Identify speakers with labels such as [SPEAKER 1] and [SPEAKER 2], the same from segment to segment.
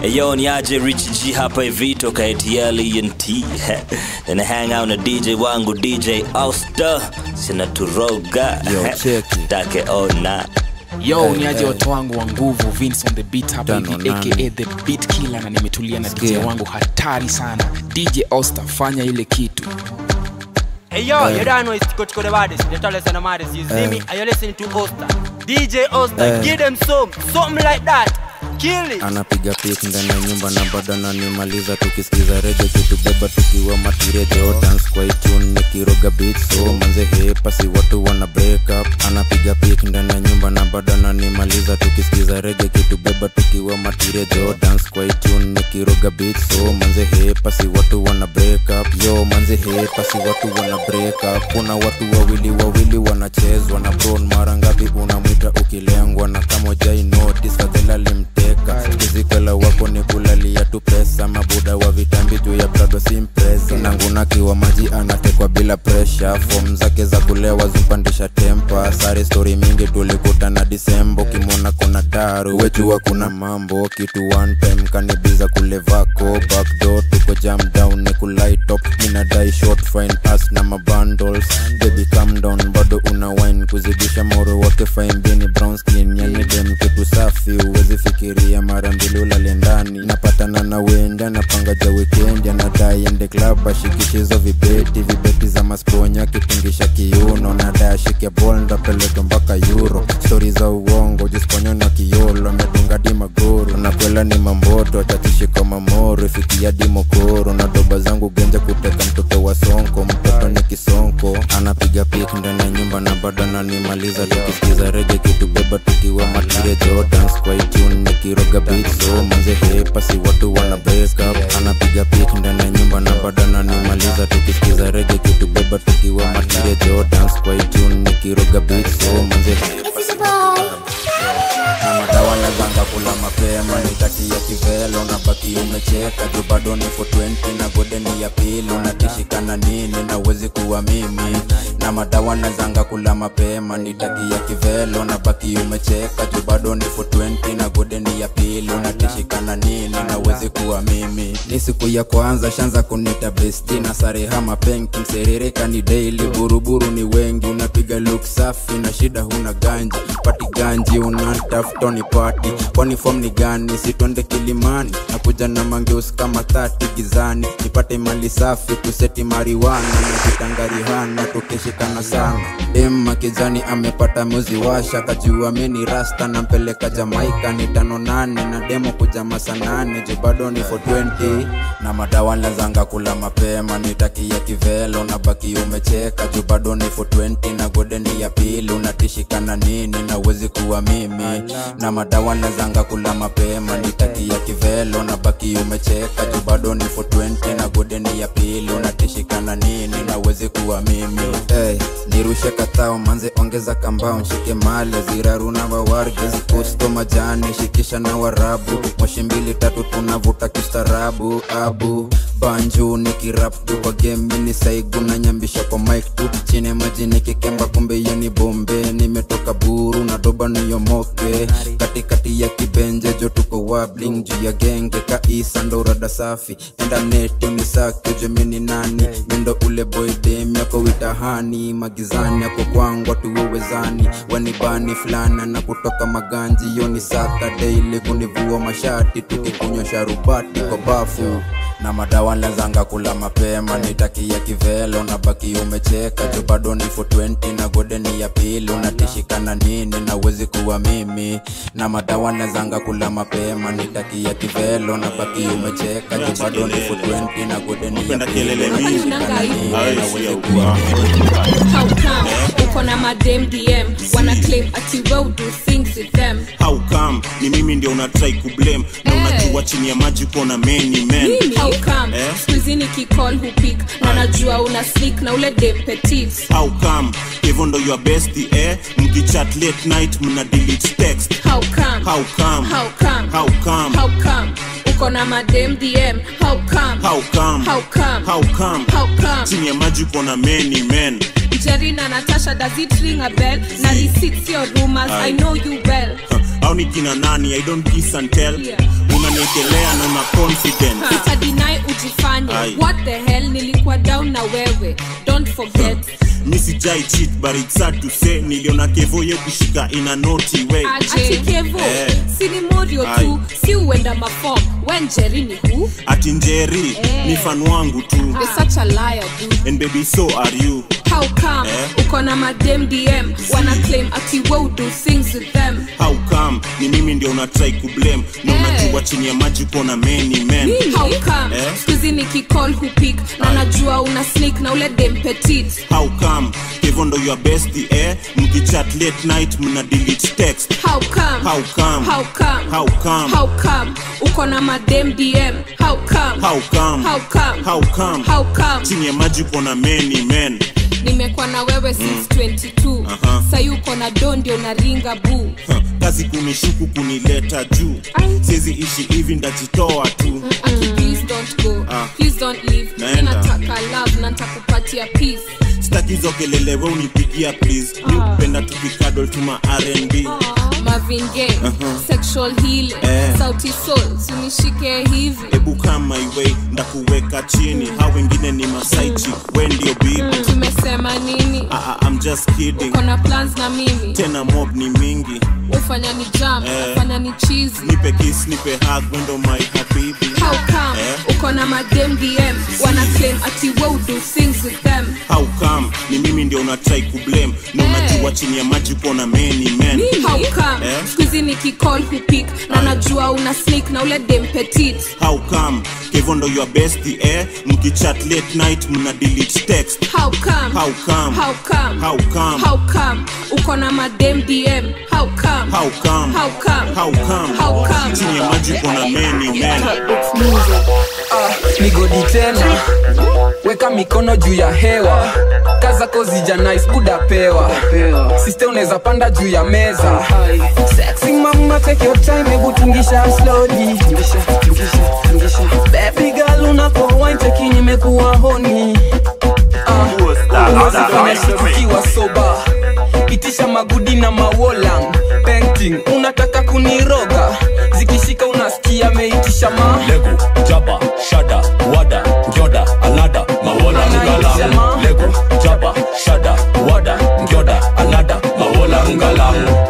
[SPEAKER 1] Yo, ni aje Rich G hapa hivi toka ATL ENT. Then I hang out na DJ wangu DJ Oster. Sina turoga.
[SPEAKER 2] Yo, check it.
[SPEAKER 1] Take ona.
[SPEAKER 3] Yo, ni aje watu wangu wa nguvu, Vince on the beat hapa hivi aka the beat killer, na nimetulia na DJ wangu hatari sana DJ Oster. Fanya ile kitu.
[SPEAKER 4] Hey yo, you don't know it's Coach the baddest, the tallest and the maddest. You see me? Are you listening to Oster? DJ Oster, give them something like that. Kill it.
[SPEAKER 2] Anapiga pick ndani ya nyumba na bado ananimaliza tukisikiza reggae kitu beba tukiwa matirejo dance kwa tune nikiroga beat so manze hepa si watu wana break up. Anapiga pick ndani ya nyumba na bado ananimaliza tukisikiza reggae kitu beba tukiwa matirejo dance kwa tune nikiroga beat so manze hepa si watu wana break up. Yo manze hepa si watu wana break up. Kuna watu wawili wanachezwa na brown mara ngapi unamwita ukilengwa na kama jai notice fadhela limteka kizikala wako ni kulalia tu pesa mabuda wa vitambi juu ya Prado simpresa nanguna kiwa maji anatekwa bila pressure form zake za kulewa zimpandisha tempa sari story mingi tulikuta na December kimona kuna daru wejua kuna mambo kitu one time kanibiza kule vako backdoor tuko jam down ni kulight up minadai short fine pass na mabundles baby calm down bado una wine kuzidisha moro wake fine bini brown skin yani dem kitu safi uwezi fikiria mara mbili ulale ndani napatana na wenda napanga ja weekend anadai ende club ashikishizo vibeti za masponya kitingisha kiuno nadai ashike ball ndapeleka mpaka euro stories za uongo jisponyo na kiolo medunga di magoro nakwela ni mamboto tatishi kwa mamoro fikia di mokoro na doba zangu genja kuteka mtoto wa sonko mtoto ni kisonko anapiga pick ndani ya nyumba na bado ananimaliza tukisikiza reggae kitu beba tukiwa matirejo dance kwa tune nikiroga beat so manze hepa si watu wana break up. Anapiga pick ndani ya nyumba na bado ananimaliza tukisikiza reggae kitu beba tukiwa matirejo dance kwa tune nikiroga beat so manze hepa si na madawa na zanga kula mapema nitaki ya kivelo na baki umecheka juu bado ni 420 na gode ni ya pili unatishikana nini na uwezi kuwa mimi na madawa na zanga kula mapema nitaki ya kivelo na baki umecheka juu bado ni 420 na gode ni ya pili unatishikana nini na uwezi kuwa mimi ni siku ya kwanza shanza kunita besti na sare hama penki mserireka ni daily buruburu ni wengi unapiga look safi na shida huna ganji pati ganji unatafuta ni party kwani form ni gani sitonde Kilimani nakuja na mangeus kama 30 gizani nipate mali safi kuseti mariwana na kitangarihana tukishikana sana Emma kijani amepata muzi washa kajua mini rasta na mpeleka Jamaica ni 5-8 na demo kuja masanane juu bado ni 420 na madawa lazanga kula mapema nitaki ya kivelo na baki umecheka juu bado ni 420 na gode ni ya pili unatishikana nini na uwezi kuwa mimi na madawa lazanga kula mapema nitaki ya kivelo na baki umecheka juu bado ni 420 na gode ni ya pili unatishikana nini na uwezi kuwa mimi nirushe katao manze ongeza kambao nshike male ziraru na wawarge zikusto majani shikisha na warabu moshi 2-3 tunavuta kistarabu abu banju nikirap tu kwa game ni saigu na nyambisha kwa mic tu chine maji nikikemba kumbe yeni bombe nimetoka buru na doba niyomoke katikati ya kibenje jo tuko wabling juu ya genge kaisa ndo rada safi enda neti unisake jo mini nani mendo ule boy dem yako witahani magizani yako kwangu watu uwezani wanibani flana na kutoka maganji yoni saka daily kunivua mashati tukikunywa sharubati kwa bafu na madawa lazanga kula mapema nitaki ya kivelo na baki umecheka juu bado ni 420 na gode ni ya pili unatishikana nini na uwezi kuwa mimi na madawa lazanga kula mapema nitaki ya kivelo na baki umecheka juu bado ni 420 na gode ni ya pili unatishikana nini na uwezi kuwa
[SPEAKER 5] How come uko na madem DM wanna claim ati wewe do things with them?
[SPEAKER 6] How come ni mimi ndio unatry kublame na unajua chini ya maji uko na many men?
[SPEAKER 5] How come squeeze nikicall who pick na najua una sneak na ule dem petit?
[SPEAKER 6] How come even though you are bestie mkichat late night mna delete text?
[SPEAKER 5] How come
[SPEAKER 6] how come
[SPEAKER 5] how come
[SPEAKER 6] how come
[SPEAKER 5] how come uko na madem DM? How come
[SPEAKER 6] how come
[SPEAKER 5] how come
[SPEAKER 6] how come
[SPEAKER 5] how come
[SPEAKER 6] chini ya maji uko na many men?
[SPEAKER 5] Jerry na Natasha, does it ring a bell? Na receipts your rumors, I know you well.
[SPEAKER 6] Au ni kina nani, I don't kiss and tell.
[SPEAKER 5] Yeah.
[SPEAKER 6] umeniekelea na una confident.
[SPEAKER 5] Utadeny ujifanye. What the hell, nilikuwa down na wewe. Don't forget.
[SPEAKER 6] Missy Jai cheat, but it's sad to say niliona Kevo ye kushika in a naughty way.
[SPEAKER 5] Ati Kevo, sini morio tu, si uenda maform. When Jerry ni who?
[SPEAKER 6] Ati Njeri, ni fan wangu tu.
[SPEAKER 5] You're such a liar, dude.
[SPEAKER 6] And baby, so are you.
[SPEAKER 5] How come? Uko na madem DM, wanna claim ati we'll do things with them.
[SPEAKER 6] How come? Ni mimi ndio una try ku blame. Na unajua chini ya maji kuna many men.
[SPEAKER 5] How come? Skuzi nikicall who pick, na najua una sneak na ule dem petit.
[SPEAKER 6] How come? Kevo ndo your bestie, mkichat late night mna delete text.
[SPEAKER 5] How come?
[SPEAKER 6] How come?
[SPEAKER 5] How come?
[SPEAKER 6] How come?
[SPEAKER 5] How come? Uko na madem DM. How come?
[SPEAKER 6] How come?
[SPEAKER 5] How come?
[SPEAKER 6] How come?
[SPEAKER 5] How come?
[SPEAKER 6] Chini ya maji kuna many men.
[SPEAKER 5] Nimekuwa na wewe since 22. Sayu uko na do ndio na ringa boo.
[SPEAKER 6] Kazi kunishuku kunileta juu. Siwezi ishi hivi ndajitoa tu.
[SPEAKER 5] Please don't go. Please don't leave. Ninataka love na nitakupatia peace.
[SPEAKER 6] Staki zo kelele wewe unipigia please. Ni upenda tukikadol tuma R&B.
[SPEAKER 5] Marvin Gaye, sexual healing, sauti soul, sinishike hivi.
[SPEAKER 6] Ebu kama iwe ndakuweka chini. Hao wengine ni masaichi, we ndio bibi.
[SPEAKER 5] Tumesema nini?
[SPEAKER 6] I'm just kidding.
[SPEAKER 5] Uko na plans na mimi?
[SPEAKER 6] Tena mob ni mingi.
[SPEAKER 5] Ufanya ni jam, ufanya ni cheesy.
[SPEAKER 6] Nipe kiss, nipe hug, wendo my habibi.
[SPEAKER 5] How come? Uko na madem DM, wanna claim ati we'll do things with them.
[SPEAKER 6] How come? Ni mimi ndio una try ku blame. Na unajua chini ya maji kuna many men.
[SPEAKER 5] How come? Skuzi nikicall who pick, na najua una sneak na ule dem petit.
[SPEAKER 6] How come? Kevo ndo your bestie, mkichat late night mna delete text.
[SPEAKER 5] How come?
[SPEAKER 6] How come?
[SPEAKER 5] How come?
[SPEAKER 6] How come?
[SPEAKER 5] How come? Uko na madem DM. How come?
[SPEAKER 6] How come?
[SPEAKER 5] How come?
[SPEAKER 6] How come?
[SPEAKER 5] How come?
[SPEAKER 6] Chini ya maji kuna many men.
[SPEAKER 3] Migodi tena, weka mikono juu ya hewa, kaza kozi ja nice buda pewa, sister unaweza panda juu ya meza. Sexy mama take your time, hebu tingisha slowly. Baby girl unapo wine cheki nimekuwa honi. Unafanya tukiwa soba, itisha magudi na mawolang. Painting, unataka kuniroga, zikishika unasikia meitisha ma
[SPEAKER 7] Lego, Jabba, Shada, Wada, Gyoda, Alada, Mawola, Ngala. Lego, Jabba, Shada, Wada, Gyoda, Alada, Mawola, Ngala.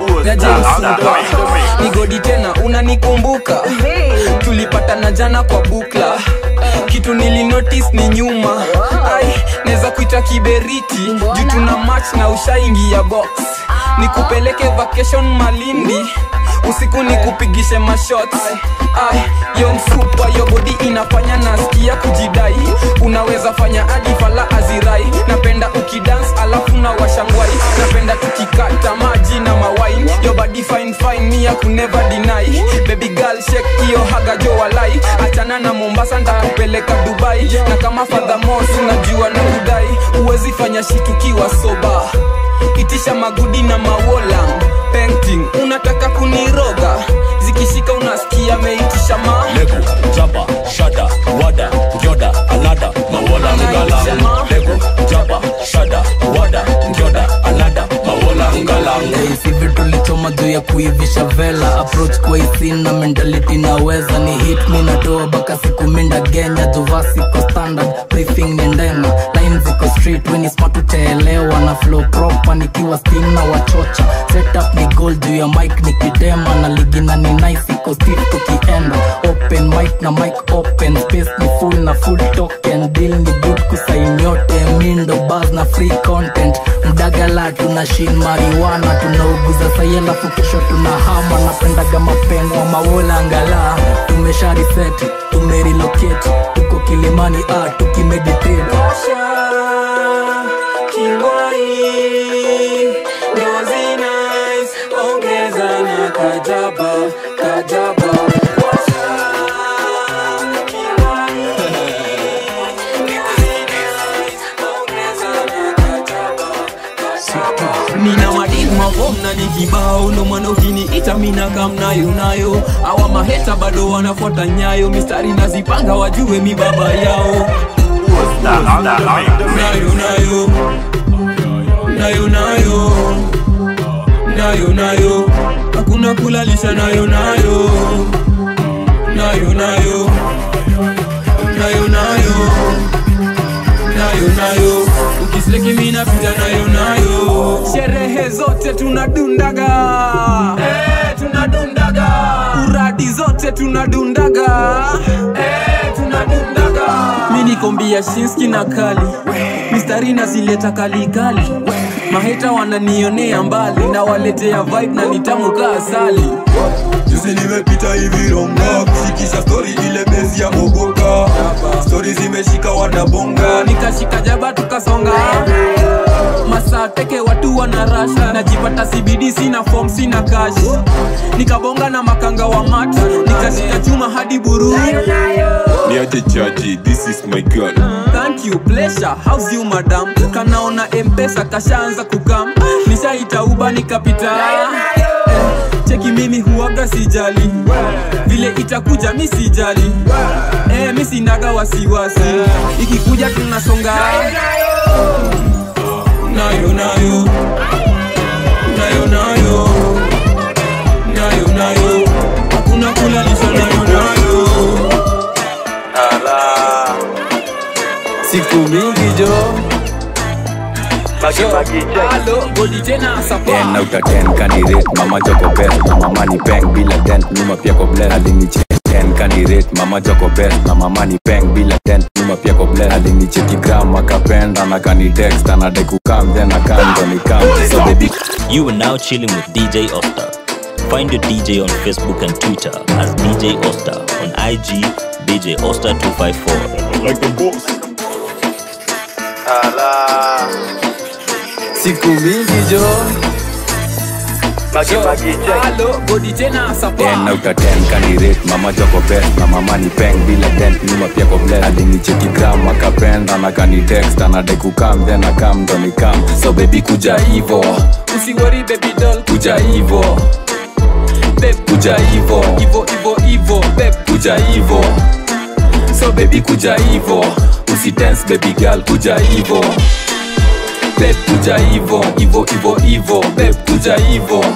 [SPEAKER 7] Migodi tena unanikumbuka, tulipatana jana kwa bukla. Kitu nilinotice ni nyuma, ai neza kuita kiberiti, juu tuna match na ushaingi ya box. Nikupeleke vacation Malindi, usiku nikupigishe mashots. Ay, young super, your body inafanya nasikia kujidai. Unaweza fanya hadi fala azirai. Napenda ukidance alafu na washangwai. Napenda tukikata maji na mawine. Your body fine fine, me I could never deny. Baby girl shake iyo haga jo walai. Achana na Mombasa nitakupeleka Dubai. Na kama furthermore unajua na kudai. Uwezi fanya shit ukiwa soba, itisha magudi na mawolang. Painting, unataka kuniroga, zikishika unasikia meitisha ma Lego, Jabba, Shada, Wada, Gyoda, Alada, Mawola, Ngala. Lego, Jabba, Shada, Wada, Gyoda, Alada, Mawola, Ngala.
[SPEAKER 8] Si vitu lichoma juu ya kuivisha vela. Approach kwa isin na mentality naweza. Ni hit me natoa baka siku minda genya. Juvasi ko standard, briefing ni ndena. Line ziko street, when ni smart utaelewa. Na flow proper, nikiwa steam na wachocha. Setup ni gold juu ya mic nikitema. Na ligina ni nice, iko stiff tukienda. Open mic na mic open, space ni full na full token. Deal ni good kusain yote, mindo buzz na free content. Mdagala tuna shin marijuana, tunauguza sayela fukisho tunahama. Napendaga mapengo mawola ngala. Tumesha reset, tumerelocate, tuko Kilimani tukimeditate.
[SPEAKER 3] Kajaba, Kajaba. Mina madini mavom na nikibao, ndo mwana ukiniita mina kamnayo nayo. Awa maheta bado wanafuata nyayo, mistari nazipanga wajue mi baba yao. Nayo nayo, nayo nayo, nayo nayo, hakuna kulalisha nayo nayo. nayo nayo nayo nayo nayo nayo ukisleki mina pita nayo nayo sherehe zote tunadundaga tunadundaga uradi zote tunadundaga tunadundaga mini kombia Shinski na Kali mistari na zileta kali kali maheta wananionea mbali na waletea vibe na nitamu kaa asali
[SPEAKER 9] Juzi nimepita hivi ronga kushikisha story ile bezi ya mogoka story zimeshika wanabonga
[SPEAKER 3] nikashika jaba tukasonga masaa teke watu wanarasha najipata CBD sina form sina cash nikabonga na makanga wa mat nikashika chuma hadi buru
[SPEAKER 9] niaje chaji this is my girl
[SPEAKER 3] thank you pleasure how's you madam kanaona M-Pesa kashaanza kukam nishaita uba nikapita cheki mimi huaga sijali vile itakuja mi sijali mi sinaga wasiwasi ikikuja tunasonga nayo nayo nayo nayo nayo nayo hakuna kulalisha nayo nayo ala siku mingi jo Hello, body tena sapa
[SPEAKER 10] 10 out of 10 candidate mama joko best na mama ni peng bila dent nyuma pia ko bless alinicheki 10 candidate mama joko best na mama ni peng bila dent nyuma pia ko bless alinicheki gram akapenda na kani text anadai kukam then akando ni kam so baby
[SPEAKER 1] You are now chilling with DJ Osta. Find your DJ on Facebook and Twitter as DJ Osta. On IG, DJ Osta 254.
[SPEAKER 9] like the boss
[SPEAKER 3] ala siku mingi jo Hello, body tena sapa
[SPEAKER 10] 10 out of 10 candidate mama joko best na mama ni peng bila dent nyuma pia ko bless alinicheki gram akapenda na kani text anadai kukam then akando ni kam so baby kuja hivo
[SPEAKER 3] usiwori baby doll
[SPEAKER 10] kuja hivo
[SPEAKER 3] babe
[SPEAKER 10] kuja hivo
[SPEAKER 3] hivo hivo hivo babe
[SPEAKER 10] kuja hivo so baby kuja hivo usidance baby girl kuja hivo babe kuja hivo hivo hivo hivo babe kuja hivo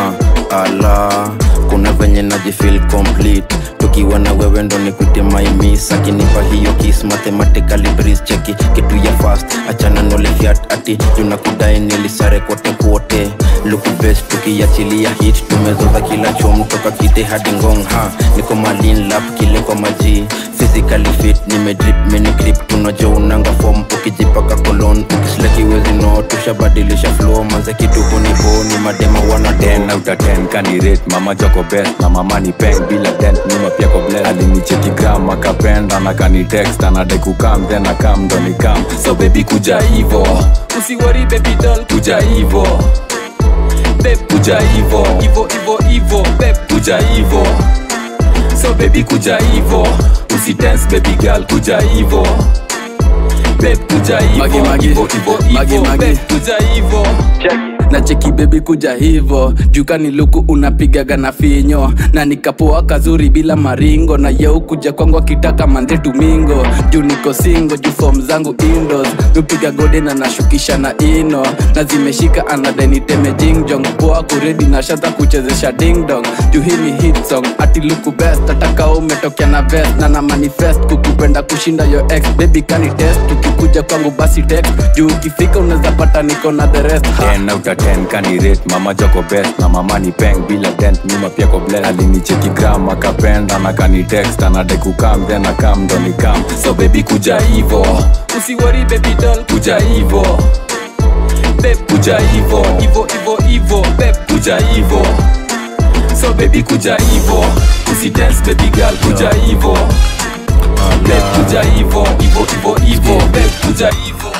[SPEAKER 2] ala kuna venye najifeel complete tukiwa na wewe ndo nikute my miss akinipa hiyo kiss mathematically breeze cheki kitu ya fast achana nole fiat ati tunakudai nilisare kote kote look best tukiachilia hit tumezoza kila chom toka kite hadi ngong niko malin lap kile kwa maji physically fit nimedrip mini grip tunajo unanga form ukijipaka kolon ukisleki wezi no tushabadilisha flow manze kitu kunibo ni madema wana
[SPEAKER 10] 10 out of 10 candidate mama joko best na mama ni peng bila dent nyuma pia ko bless alinicheki gram akapenda na kani text anadai kukam then akam ndo ni kam so baby kuja hivo
[SPEAKER 3] usiwori baby doll
[SPEAKER 10] kuja hivo
[SPEAKER 3] babe
[SPEAKER 10] kuja hivo
[SPEAKER 3] hivo hivo hivo babe
[SPEAKER 10] kuja hivo so baby kuja hivo usidance baby girl kuja hivo babe kuja hivo hivo hivo hivo babe
[SPEAKER 3] kuja hivo
[SPEAKER 8] na cheki baby kuja hivo jukani luku unapigaga na finyo na nikapoa kazuri bila maringo na yeu kuja kwangu akitaka manze tumingo juu niko singo juu form zangu indoors nupiga gode na nashukisha na ino na zimeshika anadeni teme jingjong poa kuredi na shata kuchezesha ding dong juu hii ni hit song ati luku best ataka umetokea na vest na manifest kukupenda kushinda yo ex baby kani test tukikuja kwangu basi text juu ukifika unaweza pata niko na the rest
[SPEAKER 10] 10 out of 10 candidate mama joko best na mama ni peng bila dent nyuma pia ko bless alinicheki gram akapenda na kani text anadai kukam then akam ndo ni kam so baby kuja hivo
[SPEAKER 3] usiwori baby doll
[SPEAKER 10] kuja hivo
[SPEAKER 3] babe
[SPEAKER 10] kuja hivo
[SPEAKER 3] hivo hivo hivo babe
[SPEAKER 10] kuja hivo so baby kuja hivo usidance baby girl kuja hivo babe kuja hivo hivo hivo hivo babe kuja hivo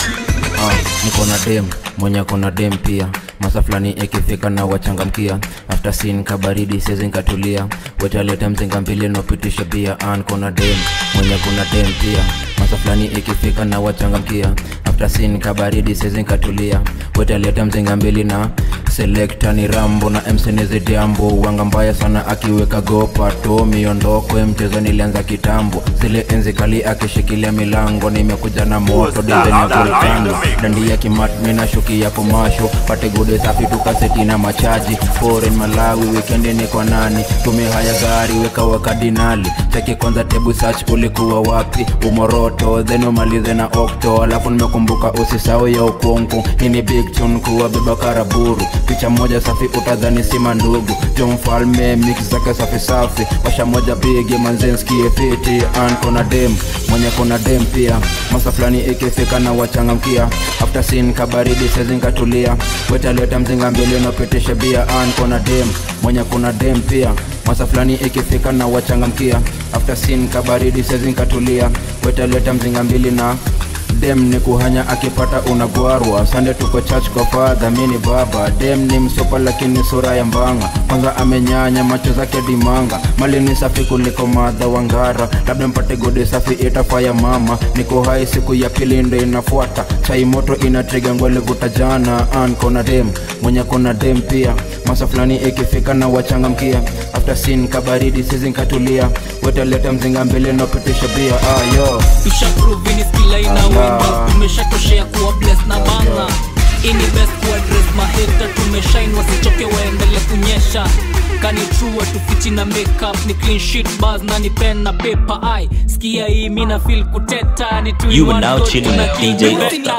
[SPEAKER 2] niko na dem mwenye kona dem pia masa fulani ikifika na wachangamkia after scene kabaridi sezi nkatulia wetaleta mzinga mbili nopitisha bia kona dem mwenye kuna dem pia masa flani ikifika na wachangamkia. After scene kabaridi sezi nkatulia, wetaleta mzinga mbili na selector ni Rambo na MC Nizi Diambo. Wanga mbaya sana akiweka gopa to miondoko, mchezo nilianza kitambo, zile enzi kali akishikilia milango. Nimekuja na moto design ya volcano, dandi ya kimat mina shuki ya kumasho, pate gode safi tukaseti na machaji. Foreign Malawi weekend ni kwa nani, tumehaya gari weka wakadinali. Cheki kwanza tebu search ulikuwa wapi, umoroto then umalize na okto. Alafu nimekumbuka usisao ya ukonko, hii ni big tune kuwa beba karaburu. Picha moja safi utadhani sima ndugu, John Falme mix zake safi safi. Washa moja bigi manzenski fiti, an kona dem mwenye kona dem pia. Masa flani ikifika na wachangamkia, after scene kabaridi sezi nkatulia, wetaleta mzinga mbele na petisha bia. An kona dem mwenye kona dem pia. Masa flani ikifika na wachangamkia, after scene kabaridi sezi nkatulia, wetaleta mzinga mbili na dem ni kuhanya akipata unagwarwa. Sunday tuko church kwa father mini baba. Dem ni msopa lakini sura ya mbanga, kwanza amenyanya macho zake dimanga. Mali ni safi kuliko madha wangara, labda mpate gode safi itafaya mama. Niko hai siku ya pili ndo inafuata, chai moto inatriga ngwele vuta jana. An kona dem mwenye kona dem pia. Masa flani ikifika na wachangamkia, after scene kabaridi sezi nkatulia, wetaleta mzinga mbele na petisha bia. Ayo
[SPEAKER 8] Tusha prove ni skill ina wimba, tumeshatoshea kuwa blessed na banga. Ini best ku address maheta, tumeshine wasichoke waendele kunyesha. Kani true tufichi na makeup, ni clean sheet bars na ni pen na paper. Ai skia hii mina feel kuteta, ni tu
[SPEAKER 1] you are now chilling with DJ Osta.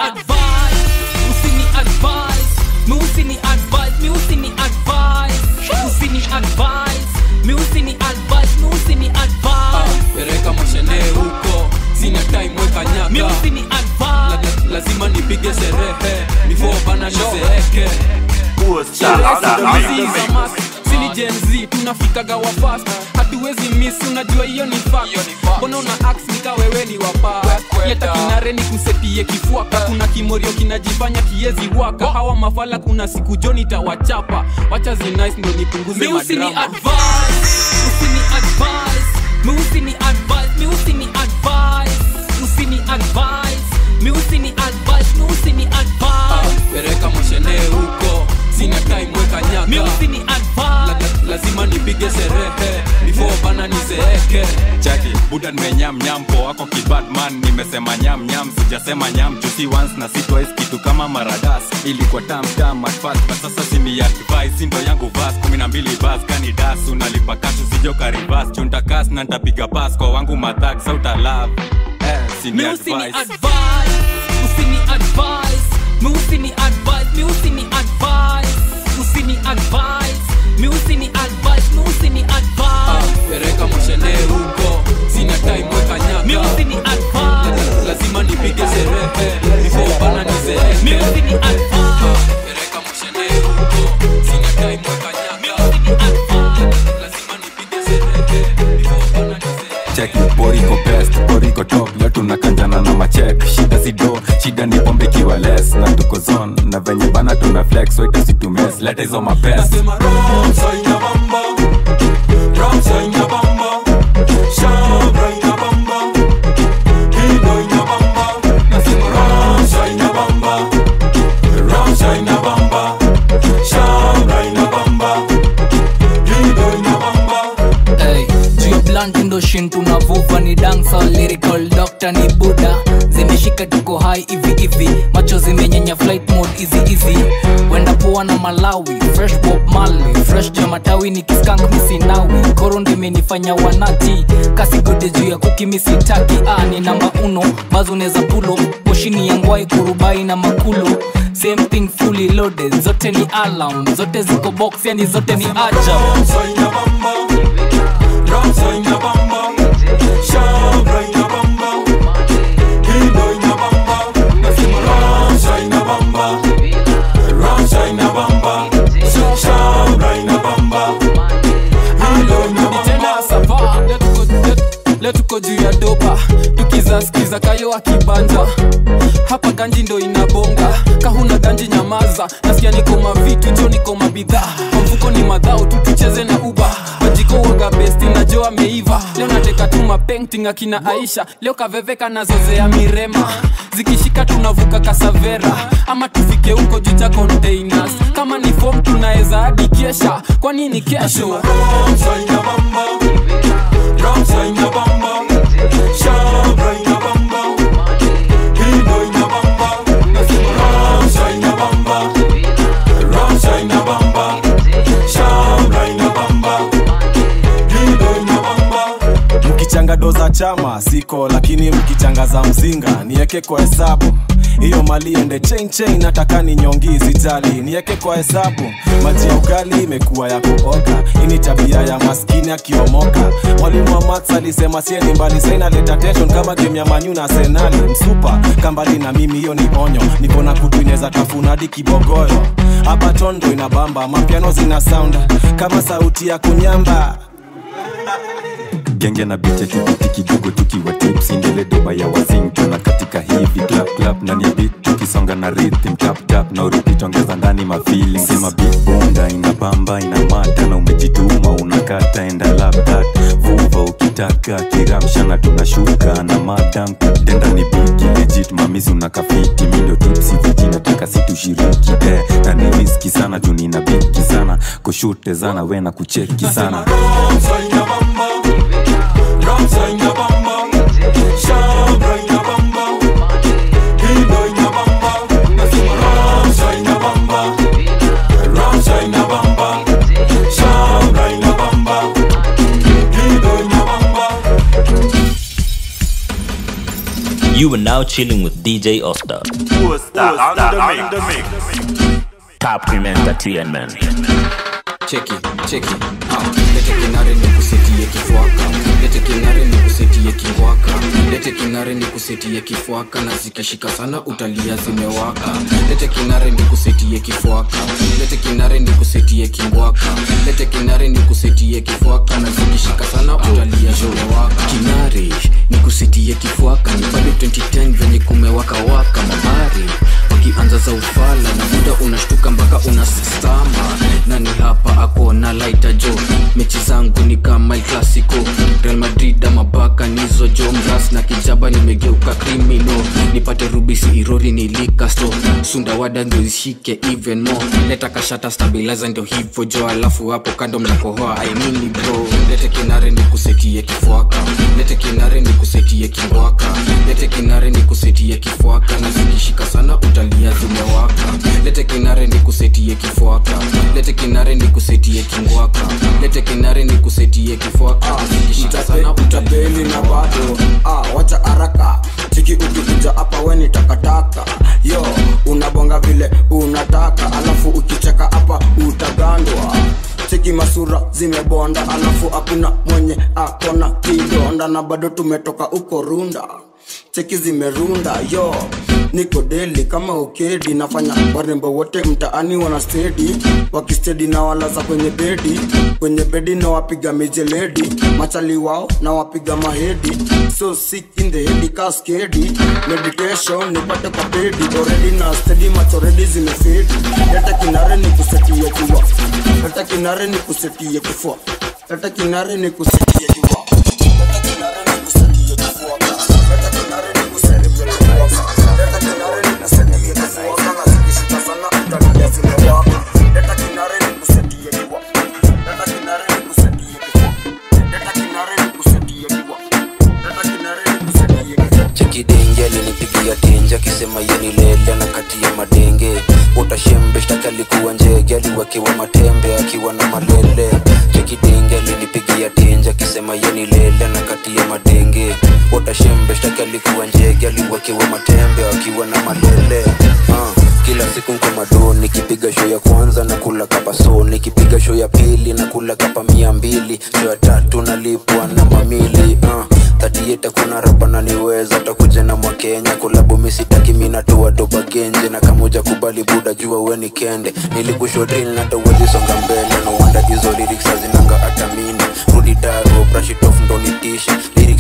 [SPEAKER 8] Usini advice, mi usini advice, mi usini advice, usini advice, mi usini advice, mi usini advice.
[SPEAKER 3] Pereka moshene huko, sina time weka nyaka.
[SPEAKER 8] Mi usini advice,
[SPEAKER 3] lazima nipige sherehe before bana nizeeke. Sini Gen Z tunafikaga wa fast, hatuwezi miss, unajua hiyo ni fact. Mbona una axe nika wewe ni wapa, leta kinare ni kusetie kifuaka. Kuna kimorio kinajifanya kiezi waka, hawa mafala kuna siku joni tawachapa. Wacha zi nice ndo nipunguze madrama.
[SPEAKER 8] mi usini advice, usini advice, mi usini advice, mi usini advice, usini advice, mi usini advice, mi usini advice.
[SPEAKER 3] Pereka moshene huko, sina time weka nyaka.
[SPEAKER 8] Mi usini advice,
[SPEAKER 3] lazima nipige sherehe before bana nizeeke.
[SPEAKER 10] Chaki buda nimenyam nyam po wako kibadman, nimesema nyam nyam sijasema nyam. Juicy once na si twice, kitu kama maradas ilikuwa tam tam at first, but sasa simi advice ndo yangu verse 12 bars kani das. Unalipa kashu sijoka reverse, chunta kas na nitapiga pass kwa wangu mathak sauta love.
[SPEAKER 8] Mi usini advice, usini advice, mi usini advice, mi usini advice, usini advice, mi usini advice, mi usini advice.
[SPEAKER 3] Pereka moshene huko, sina time weka nyaka.
[SPEAKER 8] Mi usini advice,
[SPEAKER 3] lazima nipige sherehe before bana nizeeke.
[SPEAKER 8] mi usini advice,
[SPEAKER 3] Pereka moshene huko, sina time weka nyaka.
[SPEAKER 8] mi usini advice,
[SPEAKER 3] lazima nipige sherehe before bana nizeeke.
[SPEAKER 10] Check poriko best, poriko top, leo tunakanjana na machek. Shida zido, shida ni pombe kiwa less, na tuko zone, na venye bana tuna flex, so itasitumess, leta hizo mapest.
[SPEAKER 9] Nasema Ramsa ina bamba, Ramsa ina bamba, Shabra ina bamba, Kido ina bamba. Nasema Ramsa ina bamba, Ramsa ina bamba, Shabra ina bamba, Kido ina bamba.
[SPEAKER 8] Hey, juu blunt ndo shin tunavuva, ni dancer, lyrical doctor ni Buddha. Zimeshika tuko high hivi hivi, macho zimenyenya flight mode easy easy. Wenda poa na Malawi, fresh Bob Marley, fresh jamatawi ni kiskank misinawi. Korondo imenifanya wanati, kasi gode juu ya kuki misitaki. Ni namba 1, bazo neza pulo, moshini ya ngwai kurubai na makulo. Same thing fully loaded, zote ni alarm, zote ziko box, yani zote ni aja.
[SPEAKER 9] Ramsa ina bamba, Ramsa ina bamba, Shabra ina bamba, Kido ina bamba. Nasema Ramsa ina bamba, Ramsa ina bamba, Shabra ina bamba, Kido ina bamba.
[SPEAKER 3] leo tuko juu ya dopa tukizaskiza kayo akibanja hapa ganji ndo inabonga kahuna ganji nyamaza nasikia niko mavitu jo niko mabidhaa mfuko ni madhao tucheze na uba wajiko waga besti na jo ameiva leo nateka tu mapainting akina Aisha leo kaveveka na zozea mirema zikishika tunavuka Kasavera ama tufike huko juu cha containers kama ni form tunaeza hadi kesha kwa nini kesho
[SPEAKER 9] Ramsay na bamba Ramsay na bamba Shabra na bamba Hino na bamba Ramsay na bamba Ramsay na bamba Shabra na bamba Hino na bamba
[SPEAKER 11] Mkichanga doza chama siko lakini mkichanga za mzinga nieke kwa hesabu hiyo mali ende chain nataka ni nyongi zijali nieke kwa hesabu maji ya ugali imekuwa ya kuoga ini tabia ya maskini akiomoka mwalimu wa maths alisema sieni mbali saina leta tension kama game ya Man U na Arsenal msupa kambali na mimi hiyo ni onyo niko na kutu inaweza tafuna hadi kibogoyo hapa tondo inabamba mapiano zina sound kama sauti ya kunyamba
[SPEAKER 10] Genge na biche kibiti kidogo tukiwa tips indele doba ya wazing tuna katika hivi clap clap ndani ya beat tukisonga na rhythm tap tap na repeat ongeza ndani ma feeling sema beat bonda inabamba inamata na umejituma unakata enda lap that vuva ukitaka kiramsha na tunashuka na madam denda ni big legit mamisi unakafiti mindo tipsi viji nataka situshiriki na ni risky sana juni na biki sana kushute zana wena kucheki sana
[SPEAKER 9] Ramsay na bamba Shabra na bamba Hino na bamba Ramsay na bamba Ramsay na bamba Shabra na bamba Hino na bamba.
[SPEAKER 1] You are now chilling with DJ Oster.
[SPEAKER 6] On the mix.
[SPEAKER 1] Top Cream Entertainment.
[SPEAKER 2] Cheki lete kinare ni kusetie kifuaka lete kinare ni kusetie kiwaka lete kinare ni kusetie kifuaka na zikishika sana utalia zimewaka lete kinare ni kusetie kifuaka lete kinare ni kusetie kiwaka lete kinare ni kusetie kifuaka na zikishika sana utalia zimewaka kinare ni kusetie kifuaka ni bado 2010 venye kumewaka waka mabari wakianza za ufala na muda unashtuka mpaka unasistama nani hapa ako na lighter jo mechi zangu ni kama El Clasico Real Madrid ama Barca nizo jo mras na kijaba nimegeuka criminal nipate rubisi irori nilika sto sunda wada ndio ishike even more leta kashata stabilizer ndio hivyo jo alafu hapo kando mnakohoa I mean bro lete kinare ni kusetie kifuaka lete kinare ni kusetie kiwaka lete kinare ni kusetie kifuaka na zikishika sana utalia zimewaka lete kinare ni kusetie kifuaka lete kinare ni kusetie kingwaka lete kinare ni kusetie kifuaka zikishika sana
[SPEAKER 12] utabeli na bado wacha haraka chiki ukikuja hapa weni takataka yo unabonga vile unataka alafu ukicheka hapa utagandwa cheki masura zimebonda alafu hakuna mwenye akona kidonda na bado tumetoka uko runda cheki zimerunda yo niko deli kama ukedi nafanya warembo wote mtaani wana steady wakistedi na walaza kwenye bedi na wapiga mijeledi machali wao na wapiga mahedi so sick in the head cascade meditation nipate kwa pedi already na steady macho ready zimefedi leta kinare ni kusetie kiwa leta kinare ni kusetie kifua leta kinare ni kusetie kiwa leta kinare ni kusetie kifua leta kinare ni kusetie kifua leta kinare ni kusetie kifua kama zikishika sana utalia zimewaka leta kinare ni kusetie kiwa leta kinare ni kusetie kifua leta kinare ni kusetie kiwa leta kinare ni kusetie kifua
[SPEAKER 2] cheki denge alinipigia tenja kisema yeni lele na kati ya madenge utashembe shtaki alikuwa njege aliwakiwa matembe akiwa na malele cheki denge alinipigia tenja kisema yeni lele na kati ya madenge utashembe shtaki alikuwa njege aliwakiwa matembe akiwa na malele kila siku nko madoni nikipiga show ya kwanza na kula kapa so nikipiga show ya pili na kula kapa 200 show ya tatu nalipwa na mamili 38 kuna rapa na niweza takuja na mwa Kenya kulabu misitaki mina toa doba genje na kamoja kubali buda jua we ni kende nilikusho drill na tawezi songa mbele no wonder hizo lyrics hazinanga hata mini rudi daro brush it off ndo nitishi lyrics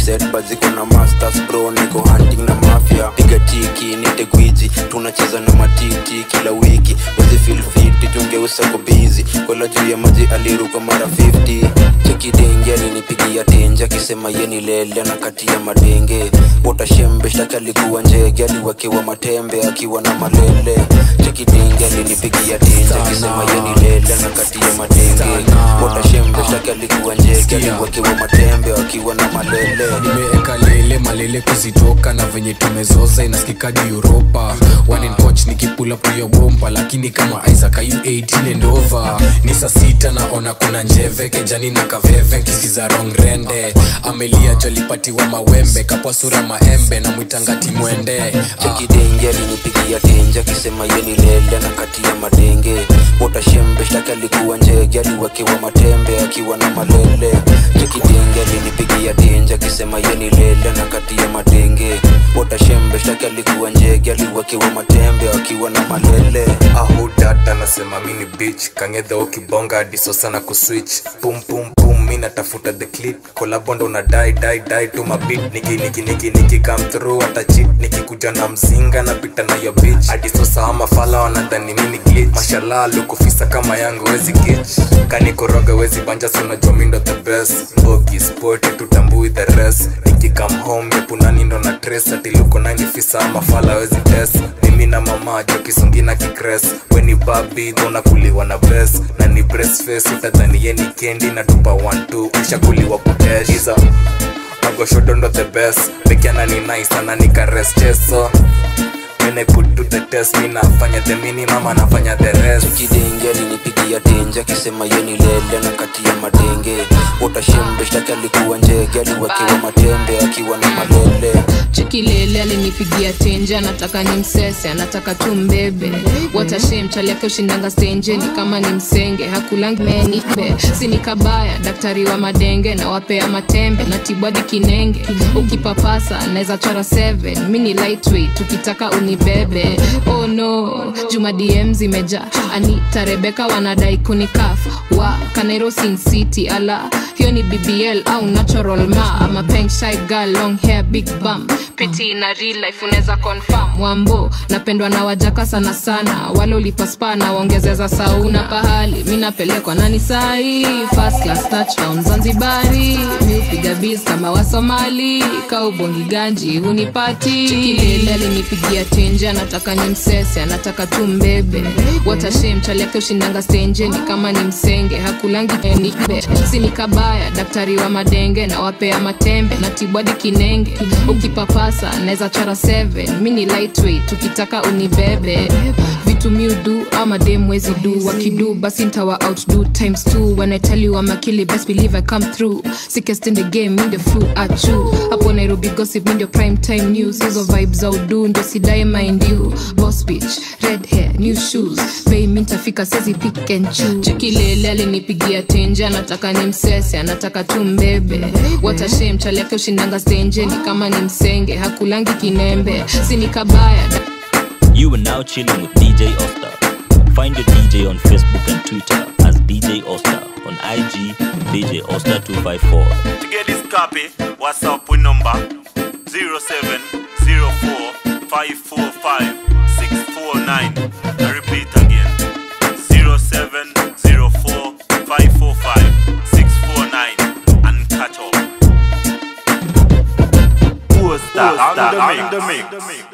[SPEAKER 2] set but ziko na masters bro, niko hunting na mafia. Piga tiki nite gwiji, tunacheza na matiti kila wiki. Wezi feel fit junge usako busy, kola juu ya maji aliruka mara 50. Cheki denge alinipigia tenja kisema yeni lele na kati ya madenge. Wota shembe shtaki alikuwa njege, aliwekewa matembe akiwa na malele. Cheki denge alinipigia tenja kisema yeni lele na kati ya madenge. Wota shembe shtaki alikuwa njege, aliwekewa matembe akiwa na malele.
[SPEAKER 13] Nimeeka lele malele kuzitoka na venye tumezoza inasikika di Europa. One in coach nikipula puyo bomba, lakini kama Isaac ayu 18 and over. Ni saa 6 naona kuna njeve, kejani na kaveve kisiza wrong rende. Amelia jolipatiwa mawembe, kapwa sura maembe na mwitangati mwende.
[SPEAKER 2] Cheki denge alinipigia tenja kisema yeni lele na kati ya madenge. Wota shembe shtaki alikuwa njege, aliwekewa matembe akiwa na malele. Cheki denge alinipigia tenja kisema yeni lele na kati ya madenge. Wota shembe shtaki alikuwa njege, aliwekewa matembe akiwa na malele.
[SPEAKER 13] Ahu data nasema mini bitch, kangedha ukibonga adiso sana kuswitch. Pum pum pum mina tafuta the clip, kolabondo na die to my beat. Niki come through ata cheat, niki kuja na mzinga na pita na yo bitch. Adiso sama fala wanadhani mini glitch. Mashallah lukufisa kama yangu wezi kitch, kani koroga wezi banja suna jomindo the best. Bogi sport tutambui the rest. Niki come home yepunani ndo na trace, ati luko 90 fisa ama fala wezi test. Mimi na mama joki sungina kikres, weni babi dona kuliwa na best. Na ni breast face utadhani yeni kendi na tupa 1-2 usha kuliwa kuteshiza. Mago shodondo the best, pekiana ni nice na nika rest cheso. When I put to the test, mina fanya the minimum na fanya the rest.
[SPEAKER 2] Kidenge alinipigia tenja kisema yeni lele na kati ya madenge. Wota shembe shtaki alikuwa njege, aliwekewa matembe akiwa na malele.
[SPEAKER 5] Cheki lele alinipigia tenja, anataka ni msese, anataka tu mbebe. Wota shem chali yake ushindanga stenje, ni kama ni msenge, hakulangi menipe. Sini kabaya, daktari wa madenge, na wapea matembe, na tibwadi kinenge. Ukipapasa, naeza chora 7, mini lightweight, tukitaka unibebe. Oh no, Juma DM zimeja, Anita Rebecca wanadai kunikaf. Wa, Kanairo Sin City, ala, hiyo ni BBL au natural ma. I'm a pink shy girl, long hair, big bum. Pretty in a real life, uneza confirm. Wambo, napendwa na wajaka sana sana. Wale ulipaspa na waongezeza sauna. Pahali, minapelekwa nani sahi. First class touchdown Zanzibari. Miupiga biz kama wa Somali. Kaubongi ganji, unipati. Chikilele alinipigia tenje, anataka ni msese, anataka tu mbebe. Wata shame, chali yake ushindanga stenje, ni kama ni msenge, hakulangi enipe. Sini kabaya, daktari wa madenge, na wapea matembe, na tibwadi kinenge. Ukipapasa, naeza chora 7, mini lightweight, tukitaka unibebe. Vitu miudu, ama dem wezi do. Wakidu, basi ntawa outdo times 2. When I tell you I'm a killie, best believe I come through. Sickest in the game, in the flu, achu. Hapo Nairobi gossip, in the prime time news. Hizo vibes au do, ndo sidai mind you. Boss bitch, red hair, new shoes. Bay mintafika sezi pick and choose. Chikilele alinipigia tenje, anataka ni msese, anataka tu mbebe. Wata shame, chali yake ushindanga stenje, ni kama ni msenge, hakulangi kinembe. Sini kabaya.
[SPEAKER 1] You are now chilling with DJ Osta. Find your DJ on Facebook and Twitter as DJ Osta. On IG, DJ Osta254.
[SPEAKER 6] To get this copy, WhatsApp with number 0704-545-649. I repeat again, 0704-545-649. And catch up. Osta on the mix.